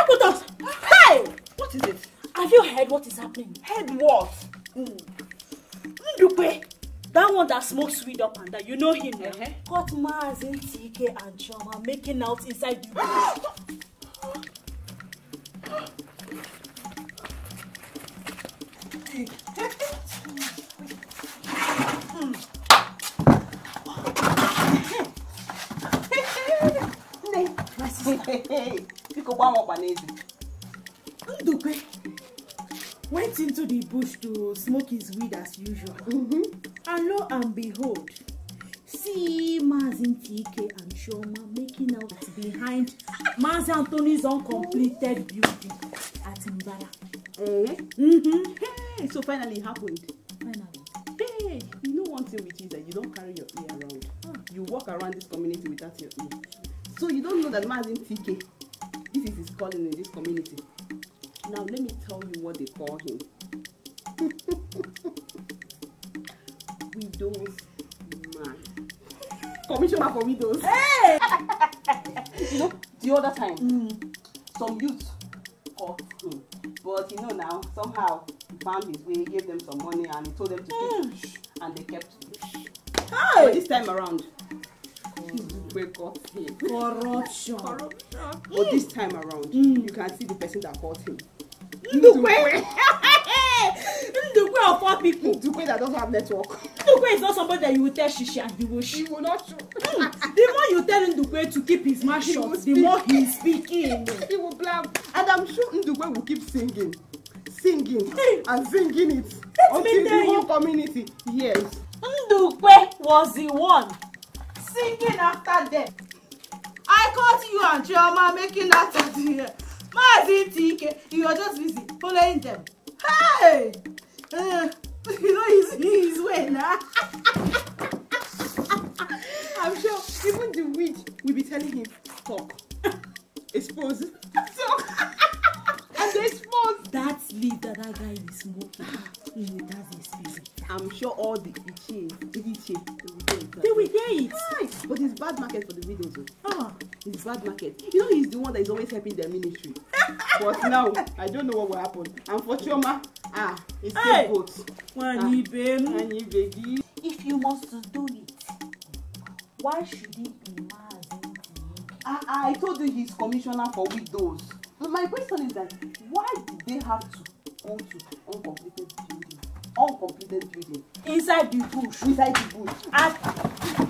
put us. Hey! What is it? Have you heard what is happening? Heard what? Ndupe, that one that smokes weed up and down, you know him now. Caught Mazin, TK and Choma making out inside the bush. My sister. Ndupe went into the bush to smoke his weed as usual. And lo and behold, see Mazin, TK and Choma making out behind Mazi Anthony's uncompleted building at Mbala. Hey, so finally it happened. Finally. Hey, you know one thing with you is that you don't carry your ear around. You walk around this community without your ear. So you don't know that Mazin TK, this is his calling in this community. Now let me tell you what they call him. Widows man. Commissioner for widows. Hey! You know, the other time, some youth caught him. But you know now, somehow he found his way, gave them some money and he told them to keep it. And they kept it. Hey! But this time around, we got him. Corruption. But this time around, you can see the person that caught him. Ndukwe. Ndukwe of all people. Ndukwe that doesn't have network. Ndukwe is not somebody that you will tell shishi and he will He will not show. The more you tell Ndukwe to keep his mouth shut, the more he's speaking. He will blab. And I'm sure Ndukwe will keep singing. Singing. And singing it. Until the whole community hears. Ndukwe was the one singing after them. I caught you and Chioma making out of the Mazin TK. You are just busy following them. Hey! You know his way now. I'm sure even the witch will be telling him, talk. Expose. Talk. And they expose. That leaf that guy is smoking. That's his spirit. I'm sure all the itchy, they will hear it. Nice. But it's bad market for the widows. Oh. It's bad market. You know he's the one that is always helping their ministry. But now, I don't know what will happen. And for Chioma, it's still votes. If you must do it, why should it be Mazin TK? I told you he's commissioner for widows. But my question is that, why did they have to go to uncompleted building? Inside the bush. And